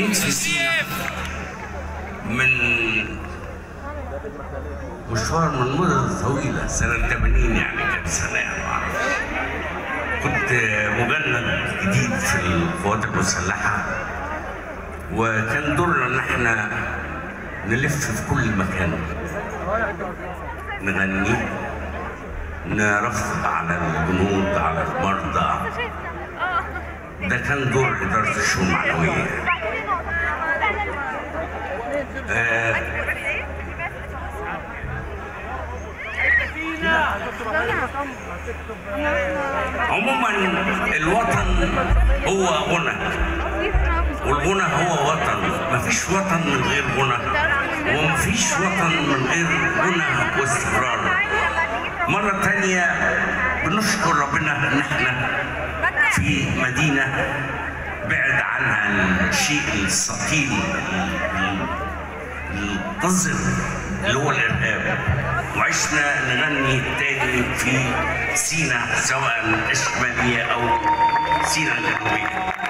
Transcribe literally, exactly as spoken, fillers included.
موجود في سينا من مشوار من مدة طويلة، سنة ثمانين يعني كانت سنة ما أعرفش. كنت مجند جديد في القوات المسلحة، وكان دورنا إن إحنا نلف في كل مكان، نغني، نرفق على الجنود، على المرضى. ده كان دور إدارة الشؤون المعنوية. آه عموما الوطن هو غنى، والغنى هو وطن. مفيش وطن من غير غنى، ومفيش وطن من غير غنى واستقرار. مرة تانية بنشكر ربنا ان احنا في مدينة بعد عنها الشيء الثقيل القذر اللي هو الارهاب، وعشنا نغني تاني في سينا، سواء الشمالية او سينا الجنوبية.